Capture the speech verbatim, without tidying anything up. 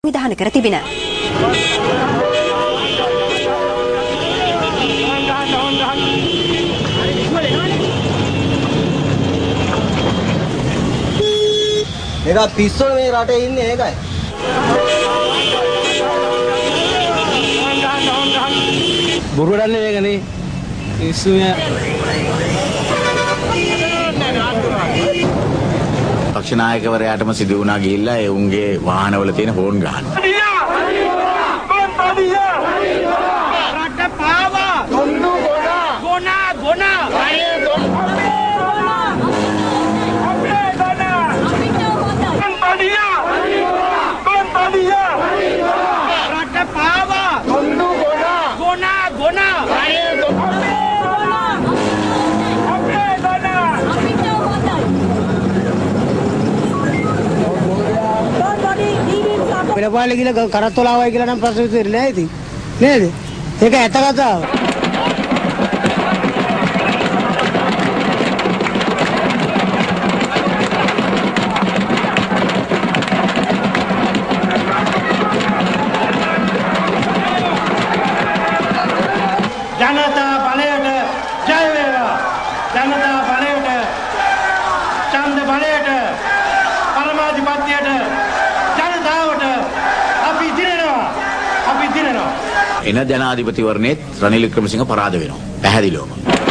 විධාන කර තිබෙන. ඒක පිස්සෝ මේ රටේ ඉන්නේ ඒකයි. බොරුවඩන්නේ මේකනේ. පිස්සුය. පක්ෂනායකවරයාටම සිදු වුණා ගිහිල්ලා ඒ උන්ගේ වාහනවල තියෙන ෆෝන් ගහන්න. රට පාවා ගොන්නු ගොනා ගොනා ගොනා අනේ ගොනා අපේ ගොනා ගොන්පඩියා ගොන්පඩියා රට පාවා ගොන්නු ගොනා ගොනා ගොනා අනේ ගොනා අපේ ගොනා පෙරපාලේ ගිහලා කරත්තෝලාවයි කියලා නම් ප්‍රශ්න විතරයි නෑ ඉතින්. නේද? ඒක ඇත්ත කතාව. ජනතා බලයට ජය වේවා. ජනතා බලයට ඡන්ද බලයට පරමාධිපත්‍යයට ජනතාවට අපි දිනනවා. අපි දිනනවා. එන ජනාධිපතිවරණයේත් රනිල් වික්‍රමසිංහ පරාද වෙනවා. පැහැදිලිවම.